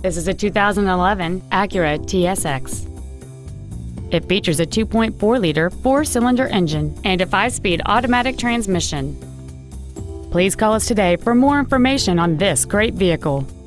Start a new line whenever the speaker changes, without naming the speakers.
This is a 2011 Acura TSX. It features a 2.4-liter four-cylinder engine and a 5-speed automatic transmission. Please call us today for more information on this great vehicle.